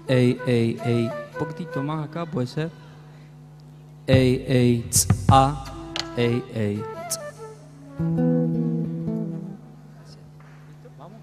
Ey, ey, ey. Un poquitito más acá, puede ser. Ey, ey, tz, a. Ey, ey, tz. Vamos.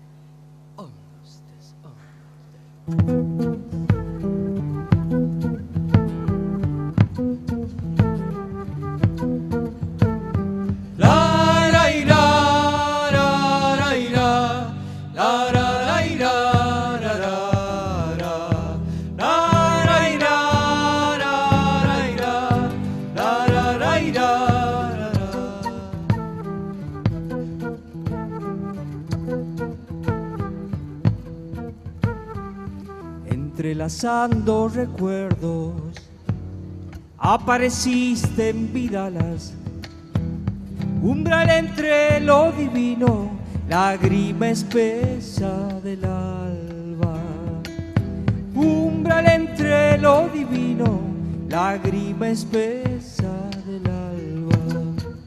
Entrelazando recuerdos, apareciste en Vidalas, umbral entre lo divino, lágrima espesa del alba. Umbral entre lo divino, lágrima espesa del alba.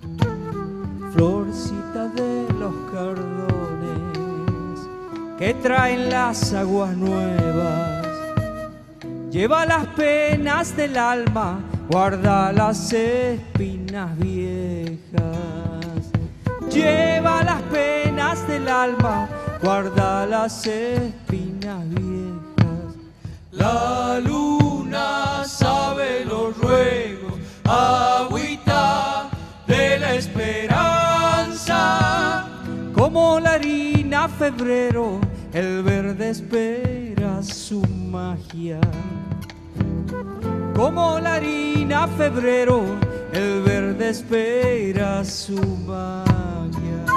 Florcita de los cardones que traen las aguas nuevas. Lleva las penas del alma, guarda las espinas viejas. Lleva las penas del alma, guarda las espinas viejas. La luna sabe los ruegos, agüita de la esperanza. Como la harina febrero, el verde espera su magia. Como la harina febrero, el verde espera su magia.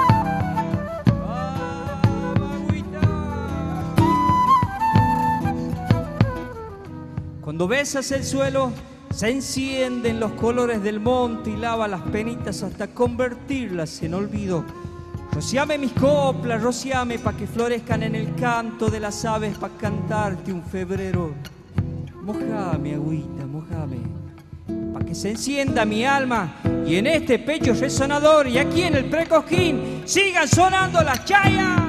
Cuando besas el suelo, se encienden los colores del monte y lava las penitas hasta convertirlas en olvido. Rociame mis coplas, rociame pa' que florezcan en el canto de las aves, pa' cantarte un febrero. Mojame, agüita, mojame, pa' que se encienda mi alma y en este pecho resonador y aquí en el Precosquín sigan sonando las chayas.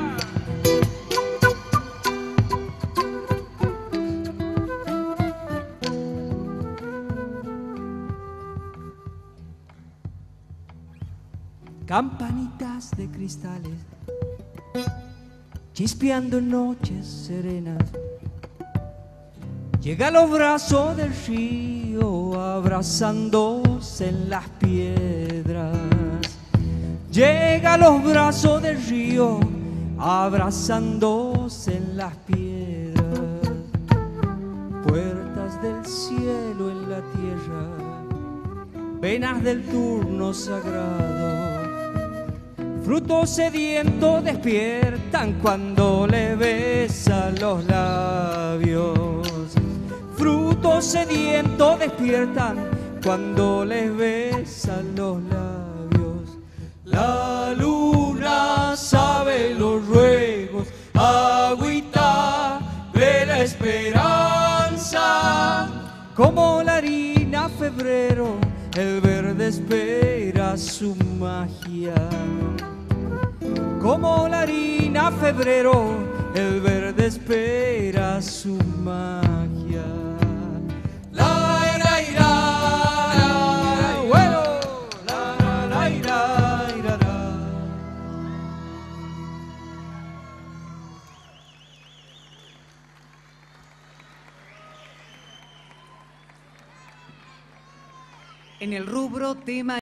Campanitas de cristales, chispeando en noches serenas. Llega a los brazos del río, abrazándose en las piedras. Llega a los brazos del río, abrazándose en las piedras. Puertas del cielo en la tierra, venas del turno sagrado. Frutos sedientos despiertan cuando le besan los labios. Frutos sedientos despiertan cuando les besan los labios. La luna sabe los ruegos, agüita de la esperanza. Como la harina febrero, el verde espera su magia. Como la harina febrero, el verde espera su magia. En el rubro tema